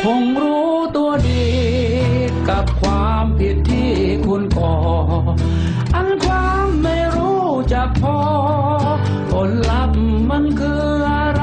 งรู้ตัวดีกับความผิดที่คุณก่ออันความไม่รู้จักพอผลลัพธ์มันคืออะไร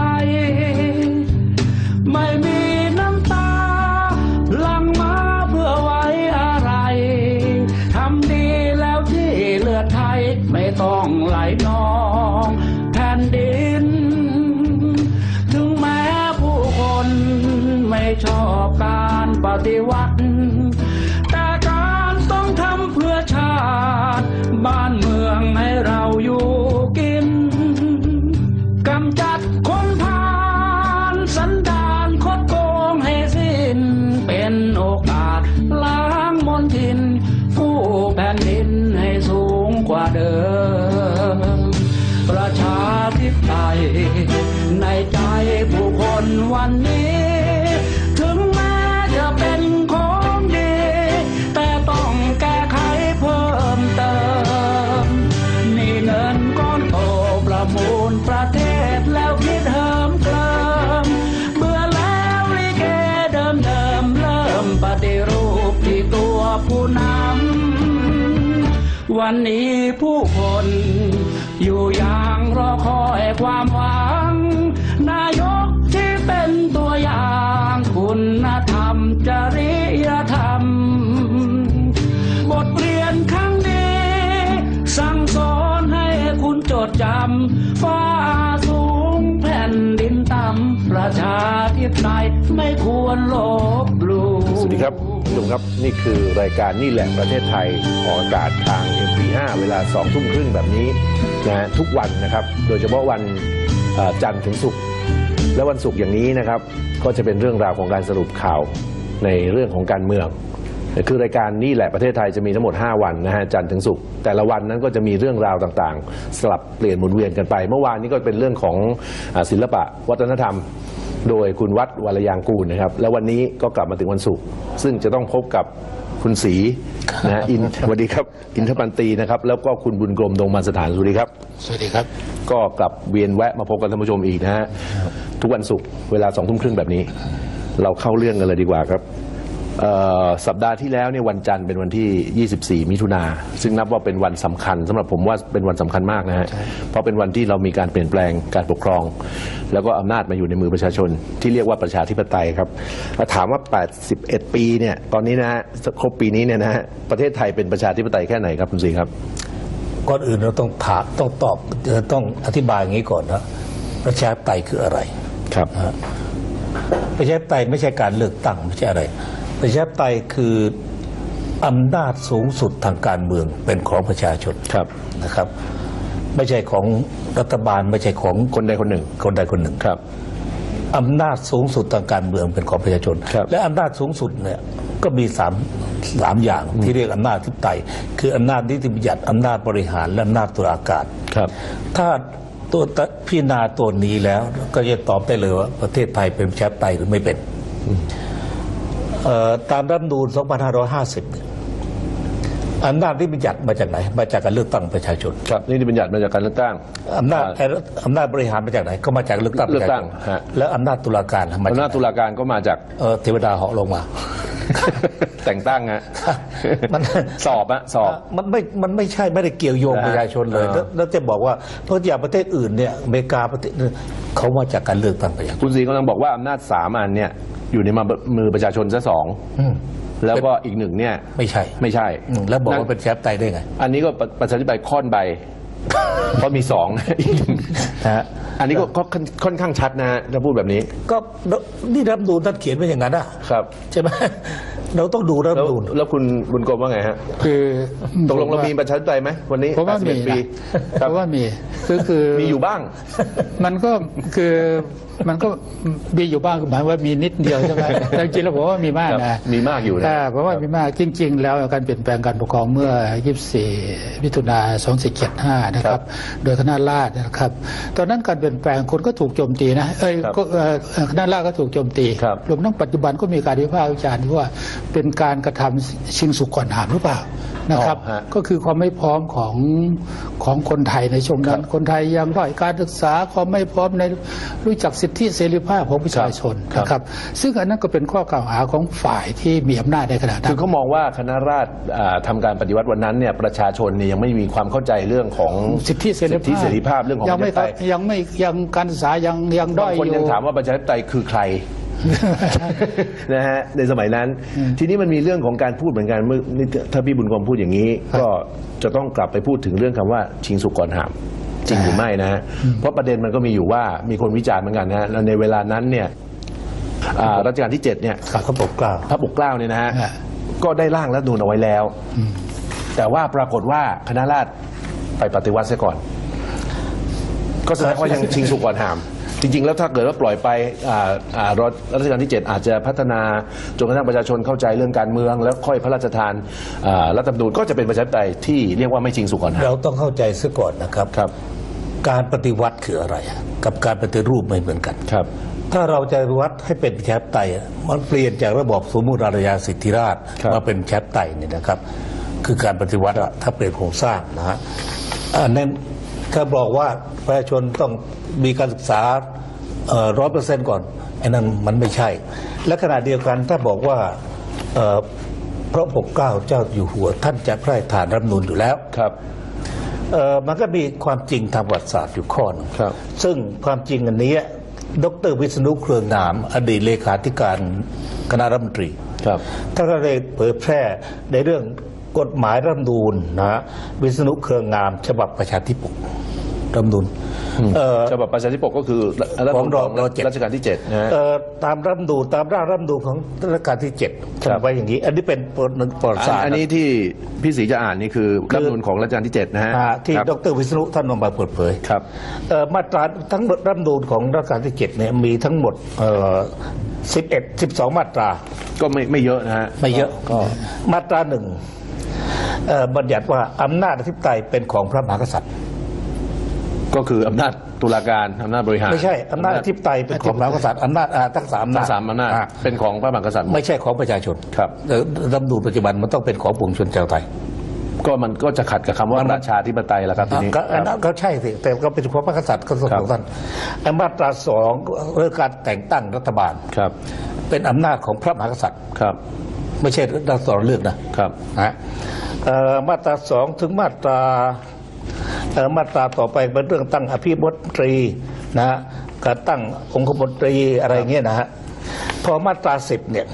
ไม่มีน้ำตาหลั่งมาเพื่อไว้อะไรทำดีแล้วที่เลือดไทยไม่ต้องไหลนองแผ่นดินถึงแม้ผู้คนไม่ชอบการปฏิวัติแต่การต้องทำเพื่อชาติบ้านเมืองให้เราอยู่กินกำจัดคนพาลสันดานคดโกงให้สิ้นเป็นโอกาสล้างมลทินกู้แผ่นดินให้สูงกว่าเดิมประชาธิปไตยในใจผู้คนวันนี้ถึงแม้จะเป็นของดีแต่ต้องแก้ไขเพิ่มเติมนี่เงินก้อนโตประมูลประเทศแล้วคิดเหิมเกลิมเบื่อแล้วลิเกเดิมเริ่มปฏิรูปที่ตัวผู้นำวันนี้ผู้คนอยู่อย่างรอคอยความหวังนายกที่เป็นตัวอย่างคุณธรรมจริยธรรมบทเรียนครั้งนี้สั่งสอนให้คุณจดจำฟ้าสูงแผ่นดินต่ำประชาธิปไตยไม่ควรลบหลู่สวัสดีครับผู้ชมครับนี่คือรายการนี่แหละประเทศไทยออกอากาศทาง MP5 เวลา 20:30 น.แบบนี้นะทุกวันนะครับโดยเฉพาะวันจันทร์ถึงศุกร์และวันศุกร์อย่างนี้นะครับก็จะเป็นเรื่องราวของการสรุปข่าวในเรื่องของการเมืองคือรายการนี่แหละประเทศไทยจะมีทั้งหมด5วันนะฮะจันทร์ถึงศุกร์แต่ละวันนั้นก็จะมีเรื่องราวต่างๆสลับเปลี่ยนหมุนเวียนกันไปเมื่อวานนี้ก็เป็นเรื่องของศิลปะวัฒนธรรมโดยคุณวัดวรยางกูลนะครับแล้ววันนี้ก็กลับมาถึงวันศุกร์ซึ่งจะต้องพบกับคุณศรีนะสวัสดีครับอินทปันตีนะครับแล้วก็คุณบุญกรมดงมันสถานสวัสดีครับสวัสดีครับก็กลับเวียนแวะมาพบกันท่านผู้ชมอีกนะฮะทุกวันศุกร์เวลา 20:30 น.แบบนี้เราเข้าเรื่องกันเลยดีกว่าครับสัปดาห์ที่แล้วเนี่ยวันจันทร์เป็นวันที่24 มิถุนาซึ่งนับว่าเป็นวันสำคัญสำหรับผมว่าเป็นวันสำคัญมากนะฮะเพราะเป็นวันที่เรามีการเปลี่ยนแปลงการปกครองแล้วก็อำนาจมาอยู่ในมือประชาชนที่เรียกว่าประชาธิปไตยครับถามว่า81 ปีเนี่ยตอนนี้นะฮะครบปีนี้เนี่ยนะฮะประเทศไทยเป็นประชาธิปไตยแค่ไหนครับคุณศรีครับก่อนอื่นเราต้องถามต้องตอบต้องอธิบายอย่างนี้ก่อนนะประชาธิปไตยคืออะไรครับประชาธิปไตยไม่ใช่การเลือกตั้งไม่ใช่อะไรประชาธิปไตยคืออำนาจสูงสุดทางการเมืองเป็นของประชาชนนะครับไม่ใช่ของรัฐบาลไม่ใช่ของคนใดคนหนึ่งครับอำนาจสูงสุดทางการเมืองเป็นของประชาชนและอำนาจสูงสุดเนี่ยก็มีสามอย่างที่เรียกอำนาจอธิปไตยคืออำนาจนิติบัญญัติอำนาจบริหารและอำนาจตุลาการถ้าตัวพิจารณาตัวนี้แล้วก็จะตอบได้เลยว่าประเทศไทยเป็นประชาธิปไตยหรือไม่เป็นตามรัฐธรรมนูญ 2550 อำนาจนิติบัญญัติมาจากไหนมาจากการเลือกตั้งประชาชนครับนิติบัญญัติมาจากการเลือกตั้งอำนาจบริหารมาจากไหนก็มาจากเลือกตั้งประชาชนแล้วอำนาจตุลาการอำนาจตุลาการก็มาจากเทวดาเหาะลงมาแต่งตั้งฮะมันสอบมันไม่ใช่ไม่ได้เกี่ยวโยงประชาชนเลยแล้วจะบอกว่าเพราะอย่างประเทศอื่นเนี่ยอเมริกาประเทศเขามาจากการเลือกตั้งประชาชนคุณศรีกำลังบอกว่าอำนาจ3 อันเนี่ยอยู่ในมือประชาชนซะ2แล้วก็อีก1เนี่ยไม่ใช่แล้วบอกว่าเป็นประชาธิปไตยได้ไงอันนี้ก็ประชาธิปไตยค่อนใบเพราะมี2อีก1อันนี้ก็ค่อนข้างชัดนะฮะถ้าพูดแบบนี้ก็นี่รัฐธรรมนูญท่านเขียนไว้อย่างนั้นครับใช่ไหมเราต้องดูรัฐธรรมนูญแล้วคุณบุญกรมว่าไงฮะคือตกลงเรามีประชาธิปไตยไหมวันนี้เพราะว่ามีคือมีอยู่บ้างมันก็คือมันก็มีอยู่บ้างหมายว่ามีนิดเดียวใช่ไหมแต่จริงๆแล้วผมว่ามีมากนะมีมากอยู่นะเพราะว่ามีมากจริงๆแล้วการเปลี่ยนแปลงการปกครองเมื่อ24 มิถุนายน 2475นะครับโดยคณะราษฎรนะครับตอนนั้นการเปลี่ยนแปลงคนก็ถูกโจมตีนะคณะราษฎรก็ถูกโจมตีรวมทั้งปัจจุบันก็มีการวิพากษ์วิจารณ์ว่าเป็นการกระทำชิงสุกก่อนหามหรือเปล่านะครับฮะก็คือความไม่พร้อมของคนไทยในช่วงนั้นคนไทยยังด้อยการศึกษาความไม่พร้อมในรู้จักสิทธิเสรีภาพของประชาชนนะครับซึ่งอันนั้นก็เป็นข้อกล่าวหาของฝ่ายที่มีอำนาจในขณะนั้คือน เขามองว่าคณะราษฎรทำการปฏิวัติวันนั้นเนี่ยประชาชนเนี่ยยังไม่มีความเข้าใจเรื่องของสิทธิเสรีภาพเรื่องของยังไม่ประชาธิปไตยยังการศึกษายังด้บาอง ยคนอยู่ยังถามว่าประชาธิปไตยคือใคร นะฮะในสมัยนั้น ทีนี้มันมีเรื่องของการพูดเหมือนกันเมื่อถ้าพี่บุญกรมพูดอย่างนี้ ก็จะต้องกลับไปพูดถึงเรื่องคำว่าชิงสุกก่อนหามจริงหรือไม่นะฮะเพราะประเด็นมันก็มีอยู่ว่ามีคนวิจารณ์เหมือนกันนะแล้วในเวลานั้นเนี่ยรัชกาลที่ 7เนี่ยพระปกเกล้าพระปกเกล้าเนี่ยนะฮะฮะก็ได้ร่างรัฐธรรมนูญเอาไว้แล้ว แต่ว่าปรากฏว่าคณะราษฎรไปปฏิวัติซะก่อน ก็แสดงว่ายังชิงสุกก่อนหาม จริงๆแล้วถ้าเกิดว่าปล่อยไปรัชกาลที่ 7 อาจจะพัฒนาจนกระทั่งประชาชนเข้าใจเรื่องการเมือง แล้วค่อยพระราชทานรัฐธรรมนูญก็จะเป็นประชาธิปไตยที่เรียกว่าไม่ชิงสุกก่อนหามเราต้องเข้าใจซะก่อนนะครับครับการปฏิวัติคืออะไร กับการปฏิรูปไม่เหมือนกันครับถ้าเราจะปฏิวัติให้เป็นประชาธิปไตยมันเปลี่ยนจากระบอบสมมูลอารยาสิทธิราชย์ครับมาเป็นประชาธิปไตยเนี่ยนะครับ คือการปฏิวัติอะถ้าเปลี่ยนโครงสร้างนะฮะอันนั้นถ้าบอกว่าประชาชนต้องมีการศึกษา100%ก่อนไอ้นั้นมันไม่ใช่ และขณะเดียวกันถ้าบอกว่าพระปกเกล้าเจ้าอยู่หัวท่านจะพระราชทานรัฐธรรมนูญอยู่แล้วครับมันก็มีความจริงทางประวัติศาสตร์อยู่ข้อหนึงครับซึ่งความจริงอันนี้ดร.วิษณุเครืองามอดีตเลขาธิการคณะรัฐมนตรีครับท่านก็ได้เผยแพร่ในเรื่องกฎหมายรัฐธรรมนูญนะวิษณุเครืองามฉบับประชาธิปกรัฐธรรมนูญฉบับประชาธิปกก็คือรัฐธรรมนูญของรัชกาลที่ 7 นะฮะตามรัฐธรรมนูญตามร่างรัฐธรรมนูญของรัชกาลที่ 7 ครับทำไว้อย่างนี้ อันนี้เป็นประวัติศาสตร์อันนี้ที่พี่ศรีจะอ่านนี่คือรัฐธรรมนูญของรัชกาลที่ 7 นะฮะที่ครับดร.วิษณุท่านนำมาเปิดเผยครับมาตราทั้งหมดรัฐธรรมนูญของรัชกาลที่ 7เนี่ยมีทั้งหมด12 มาตราก็ไม่เยอะนะฮะไม่เยอะก็มาตราหนึ่งบัญญัติว่าอำนาจอธิปไตยเป็นของพระมหากษัตริย์ก็คืออำนาจตุลาการอำนาจบริหารไม่ใช่อำนาจอธิปไตยเป็นของพระมหากษัตริย์อำนาจทั้งสามทั้งสามอำนาจเป็นของพระมหากษัตริย์หมดไม่ใช่ของประชาชนครับรัฐธรรมนูญปัจจุบันมันต้องเป็นของปวงชนชาวไทยก็มันก็จะขัดกับคำว่าประชาธิปไตยแล้วครับทีนี้ก็อันนั้นก็ใช่สิแต่ก็เป็นของพระมหากษัตริย์ก็ส่วนของท่านไอ้มาตราสองเรื่องการแต่งตั้งรัฐบาลครับเป็นอำนาจของพระมหากษัตริย์ครับไม่ใช่รัฐสรเลือกนะครับ นะมาตรา2ถึงมาตราต่อไปเป็นเรื่องตั้งอภิมนตรีนะฮะการตั้งองคมนตรีอะไรเงี้ยนะฮะพอมาตรา10เนี่ย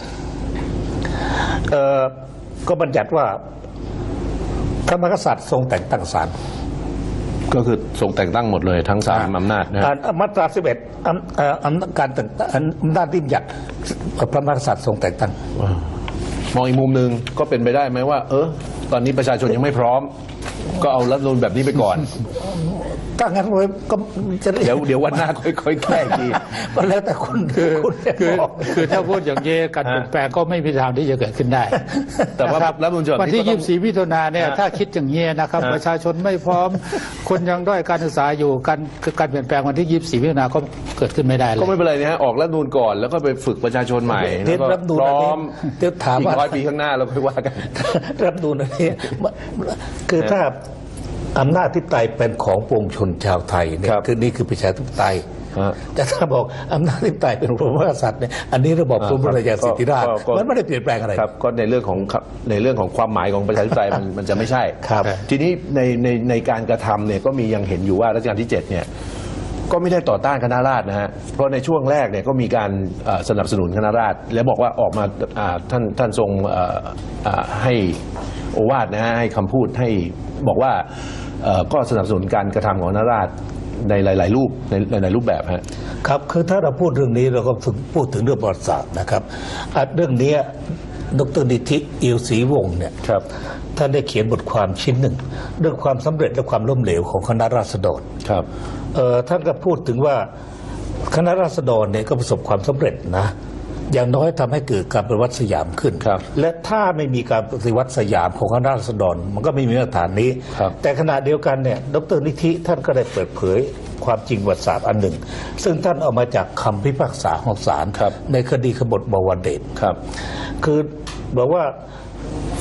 ก็บัญญัติว่าพระมหากษัตริย์ทรงแต่งตั้งศาลก็คือทรงแต่งตั้งหมดเลยทั้งสามอำนาจนะฮะมาตรา11อำนาจการแต่งตั้งอำนาจที่บัญญัติพระมหากษัตริย์ทรงแต่งตั้งมองอีกมุมหนึ่งก็เป็นไปได้ไหมว่า ตอนนี้ประชาชนยังไม่พร้อม ก็เอารัฐธรรมนูญแบบนี้ไปก่อนถ้างั้นเลยก็จะเดี๋ยววันหน้าค่อยแก้อีกทีก็แล้วแต่คุณจะบอกคือถ้าพูดอย่างนี้การเปลี่ยนแปลงก็ไม่มีทางที่จะเกิดขึ้นได้แต่ว่านะครับรัฐธรรมนูญฉบับนี้วันที่ก็ต้อง 24 มิถุนายนเนี่ยถ้าคิดอย่างนี้นะครับ ประชาชนไม่พร้อม คนยังด้อยการศึกษาอยู่การเปลี่ยนแปลงวันที่ 24 มิถุนายนก็เกิดขึ้นไม่ได้เลยก็ไม่เป็นไรนะฮะออกรัฐธรรมนูญก่อนแล้วก็ไปฝึกประชาชนใหม่เดี๋แล้ยว วก็รัฐธรรมนูญพร้อมเดี๋ยวถามอีว่าก100 ปีข้างหน้าเราค่อยว่ากันรัฐธรรมนูญอันนี้คือถ้าอำนาจอธิปไตยเป็นของปวงชนชาวไทยเนี่ยครับคือนี่คือประชาธิปไตยฮะแต่ถ้าบอกอำนาจอธิปไตยเป็นพระมหากษัตริย์เนี่ยอันนี้ระบบสมบูรณาญาสิทธิราชย์ก็มันไม่ได้เปลี่ยนแปลงอะไรครับก็ในเรื่องของความหมายของประชาธิปไตยมันจะไม่ใช่ครับทีนี้ในการกระทำเนี่ยก็มียังเห็นอยู่ว่ารัชกาลที่ 7เนี่ยก็ไม่ได้ต่อต้านคณะราษฎรนะฮะเพราะในช่วงแรกเนี่ยก็มีการสนับสนุนคณะราษฎรและบอกว่าออกมาท่านทรงให้โอวาทนะฮะให้คำพูดให้บอกว่าก็สนับสนุนการกระทำของคณะราษฎรในหลายๆรูปในหลายๆรูปแบบฮะครับคือถ้าเราพูดเรื่องนี้เราก็พูดถึงเรื่องประวัติศาสตร์นะครับเรื่องนี้ดร.นิธิเอียวศรีวงศ์เนี่ยครับท่านได้เขียนบทความชิ้นหนึ่งเรื่องความสำเร็จและความล้มเหลวของคณะราษฎรครับท่านก็พูดถึงว่าคณะราษฎรเนี่ยก็ประสบความสำเร็จนะอย่างน้อยทำให้เกิดการปฏิวัติสยามขึ้นครับและถ้าไม่มีการปฏิวัติสยามของคณะราษฎรมันก็ไม่มีมาตรฐานนี้ครับแต่ขณะเดียวกันเนี่ยดร.นิธิท่านก็ได้เปิดเผยความจริงประวัติศาสตร์อันหนึ่ง ซึ่งท่านเอามาจากคำพิพากษาของศาลครับในคดีขบฏบวรเดชครับคือบอกว่า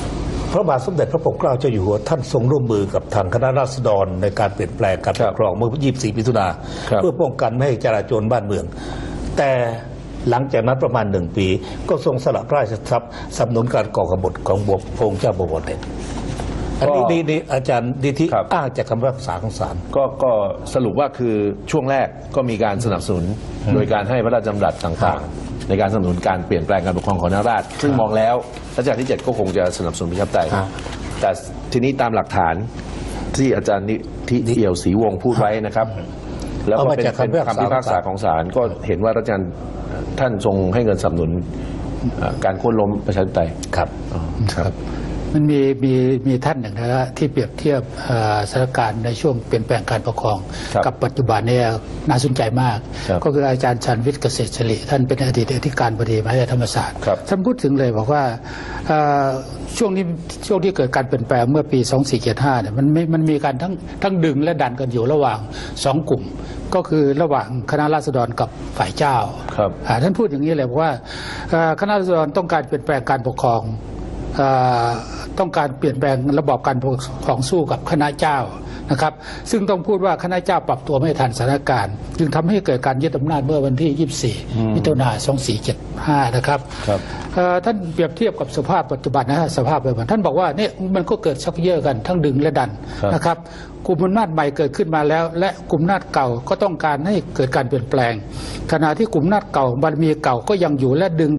พระบาทสมเด็จพระปกเกล้าเจ้าอยู่หัวท่านทรงร่วมมือกับทางคณะราษฎรในการเปลี่ยนแปลงการปกครองเมื่อ 24 มิถุนาเพื่อป้องกันไม่ให้จราจรบ้านเมืองแต่หลังจากนั้นประมาณ1 ปีก็ทรงสละพระราชทรัพย์สนับสนุนการก่อกบฏของพระองค์เจ้าบวรเดชอันนี้อาจารย์ดิธิอ้างจากคำพิพากษาของศาลก็สรุปว่าคือช่วงแรกก็มีการสนับสนุนโดยการให้พระราชดำรัสต่างๆในการสนับสนุนการเปลี่ยนแปลงการปกครองของนราชซึ่งมองแล้วรัชกาลที่ 7ก็คงจะสนับสนุนประชาธิปไตยแต่ทีนี้ตามหลักฐานที่อาจารย์นิธิเอี่ยวศรีวงศ์พูดไว้นะครับแล้วก็เป็นคำพิพากษาของศาลก็เห็นว่ารัชกาลท่านทรงให้เงินสนับสนุนการโค่นล้มประชาธิปไตยครับมันมีท่านหนึ่งนะที่เปรียบเทียบสถานการณ์ในช่วงเปลี่ยนแปลงการปกครองกับปัจจุบันเนี่ยน่าสนใจมากก็คืออาจารย์ชันวิทย์เกษตรศิริท่านเป็นอดีตอธิการบดีมหาวิทยาลัยธรรมศาสตร์ท่านพูดถึงเลยบอกว่าช่วงที่เกิดการเปลี่ยนแปลงเมื่อปี 2475เนี่ยมันมีการทั้งดึงและดันกันอยู่ระหว่าง2 กลุ่มก็คือระหว่างคณะราษฎรกับฝ่ายเจ้าท่านพูดอย่างนี้เลยบอกว่าคณะราษฎรต้องการเปลี่ยนแปลงการปกครองต้องการเปลี่ยนแปลงระบอบการปกครองสู้กับคณะเจ้านะครับซึ่งต้องพูดว่าคณะเจ้าปรับตัวไม่ทันสถานการณ์จึงทำให้เกิดการยึดอำนาจเมื่อวันที่ 24 มิถุนายน 2475นะครับท่านเปรียบเทียบกับสภาพปัจจุบันนะสภาพปัจจุบันท่านบอกว่าเนี่ยมันก็เกิดชักเยอะกันทั้งดึงและดันนะครับกลุ่มอำนาจใหม่เกิดขึ้นมาแล้วและกลุ่มอำนาจเก่าก็ต้องการให้เกิดการเปลี่ยนแปลงขณะที่กลุ่มอำนาจเก่าบารมีเก่าก็ยังอยู่และดึง